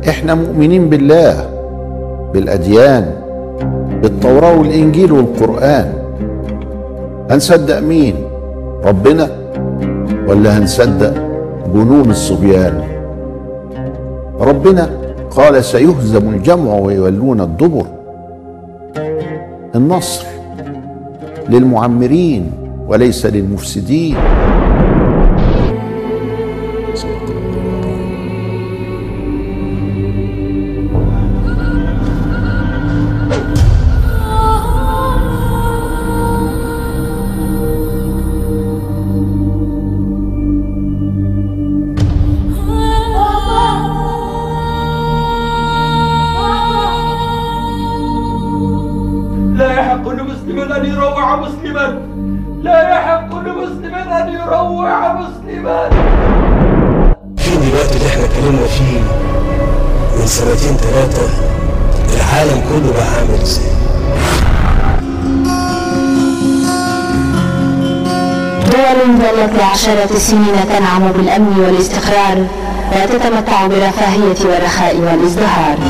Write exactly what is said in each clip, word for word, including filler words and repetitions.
احنا مؤمنين بالله، بالأديان، بالتوراة والإنجيل والقرآن. هنصدق مين؟ ربنا ولا هنصدق جنون الصبيان؟ ربنا قال سيهزم الجمع ويولون الدبر. النصر للمعمرين وليس للمفسدين. لا يحق لمسلم أن يروع مسلما، لا يحق لمسلم أن يروع مسلما. في الوقت اللي احنا اتكلمنا فيه من سنتين ثلاثة العالم كله بقى عامل ازاي؟ دول ظلت لعشرات السنين تنعم بالأمن والاستقرار وتتمتع بالرفاهية والرخاء والازدهار.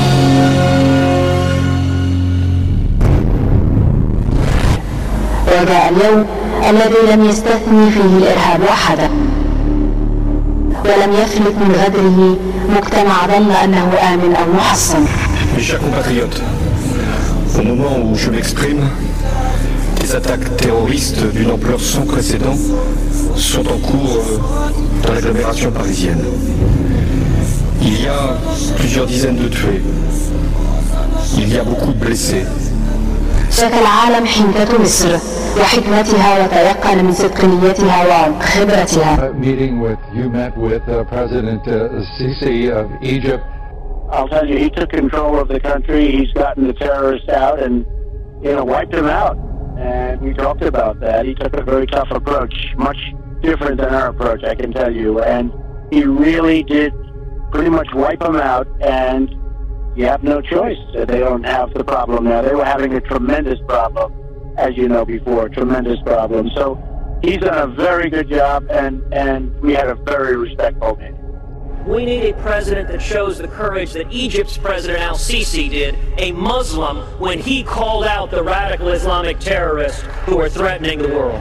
وجاء اليوم الذي لم يستثني فيه الإرهاب أحدا ولم يفلت من غدره مجتمع ظن أنه آمن أو محصن. Mes chers compatriotes, au moment où je m'exprime, des attaques terroristes d'une ampleur sans précédent sont en cours dans l'agglomération parisienne. Il y a plusieurs dizaines de tués. Il y a beaucoup de blessés. شك العالم حنكة مصر وحكمتها وتيقن من صدق نيتها وخبرتها. Meeting with you met with uh, President uh, Sisi of Egypt. I'll tell you, he took control of the country. He's gotten the terrorists out and, you know, wiped them out. And we talked about that. He took a very tough approach, much different than our approach, I can tell you. And he really did pretty much wipe them out. And you have no choice. They don't have the problem now. They were having a tremendous problem, as you know before, tremendous problem. So he's done a very good job, and, and we had a very respectful meeting. We need a president that shows the courage that Egypt's President al-Sisi did, a Muslim, when he called out the radical Islamic terrorists who are threatening the world.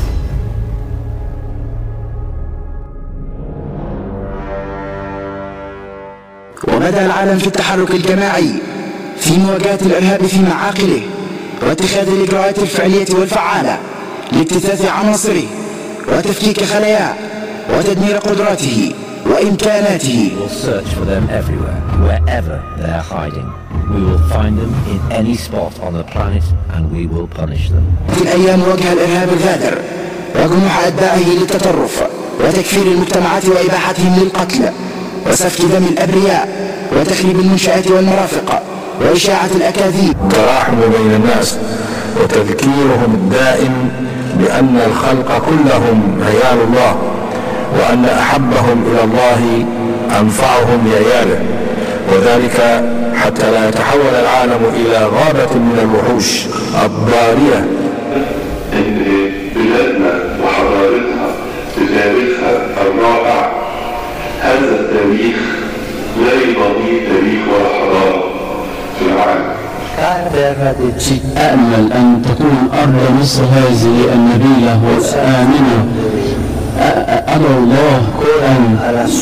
وبدأ العالم في التحرك الجماعي في مواجهة الإرهاب في معاقله واتخاذ الإجراءات الفعلية والفعالة لاجتثاث عناصره وتفكيك خلاياه وتدمير قدراته وإمكاناته. We will search for them everywhere, wherever they are hiding. We will find them in any spot on the planet and we will punish them. في الأيام واجه الإرهاب الغادر وجموح أتباعه للتطرف وتكفير المجتمعات وإباحتهم للقتل وسفك دم الأبرياء وتخريب المنشآت والمرافق وإشاعة الأكاذيب. التراحم بين الناس وتذكيرهم الدائم بأن الخلق كلهم عيال الله وأن أحبهم إلى الله أنفعهم لعياله، وذلك حتى لا يتحول العالم إلى غابة من الوحوش الضارية. إن بلادنا وحضارتها بتاريخها الرائع، هذا التاريخ لا يضاهيه تاريخ ولا حضارة في العالم. أأمل أن تكون أرض مصر هذه النبيلة والآمنة. أدعو الله أن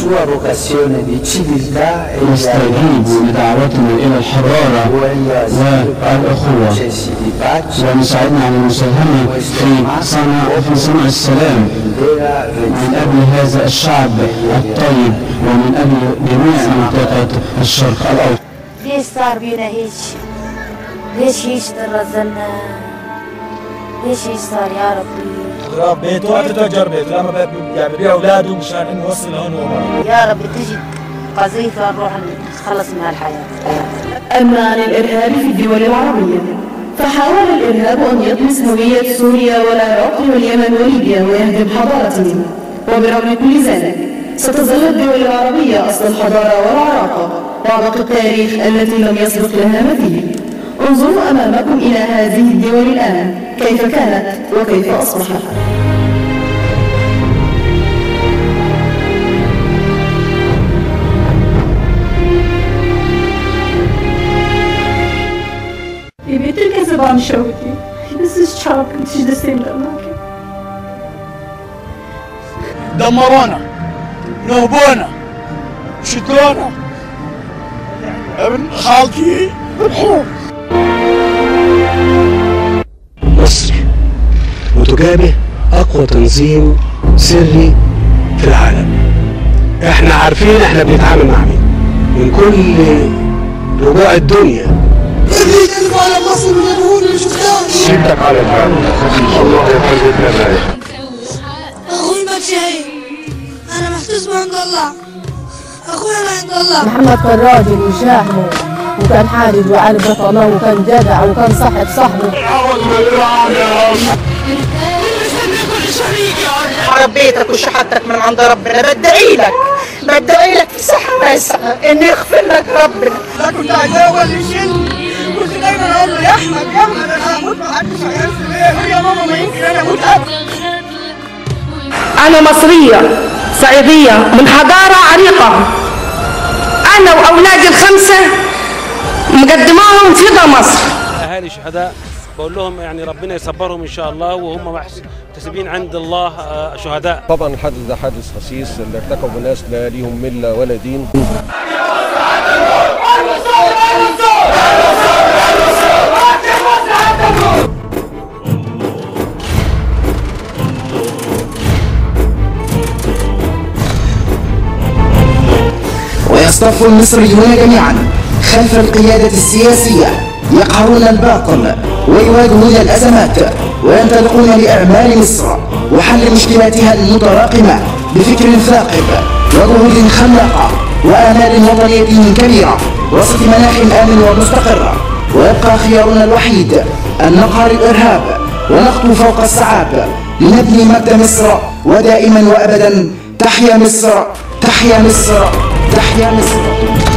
يستجيب لدعوتنا إلى الحضارة والأخوة ويساعدنا على المساهمة في صنع في صنع السلام من أجل هذا الشعب الطيب ومن أجل جميع منطقة الشرق الأوسط. ليش صار بينا هيك؟ ليش هيك ترزلنا؟ ليش هيك صار يا ربي؟ خراب بيته وقت بيته لما يعني ببيع اولاده مشان انه يوصل هون وهون. يا رب تجي قذيفه نروح نخلص من هالحياه. اما عن الارهاب في الدول العربيه فحاول الارهاب ان يطمس هويه سوريا والعراق واليمن وليبيا ويهدم حضارتهم، وبرغم كل ذلك ستظل الدول العربيه اصل الحضاره والعراقه وعبق التاريخ التي لم يسبق لها مثيل. انظروا امامكم الى هذه الدول الان كيف كانت وكيف اصبحت. can't show it to you. This is chocolate. It's the same market. دمرونا، نهبونا، شدونا، ابن خالتي بالحروب. مصر وتجابه أقوى تنظيم سري في العالم. احنا عارفين احنا بنتعامل مع مين من كل رجوع الدنيا. اللي يقلب على مصر من اليهود اللي شفتها. سيبتك على الحال. الله يخليك لنا. اخوي ما شهيد. انا محسوس عند الله. اخويا ما عند الله. محمد كان راجل وشاحنه وكان حاجج وعارف رفع الله وكان جدع وكان صاحب صاحبه. ربيتك وشحتك من عند ربنا، بدعي لك بدعي لك في صحة واسعة إن يغفر لك ربنا. لا كنت عايزاه ولا يشيل، كنت دايما أقول له يا أحمد يا أحمد أنا هموت محدش هيعرف ليه، يا ماما ما يمكن أنا أموت قبل. أنا مصرية صعيدية من حضارة عريقة، أنا وأولادي الخمسة مقدماهم فدا مصر. أهالي الشهداء بقول لهم يعني ربنا يصبرهم ان شاء الله، وهم محتسبين عند الله شهداء. طبعا الحادث ده حادث خسيس اللي ارتكبوا ناس لا ليهم مله ولا دين. ويصطف المصريون جميعا خلف القيادة السياسية يقهرون الباطل ويواجهون الأزمات وينطلقون لإعمال مصر وحل مشكلاتها المتراكمة بفكر ثاقب وجهود خلاقة وآمال وطنية كبيرة وسط مناخ آمن ومستقر. ويبقى خيارنا الوحيد أن نقهر الإرهاب ونخطو فوق السحاب لنبني مجد مصر، ودائما وأبدا تحيا مصر تحيا مصر تحيا مصر.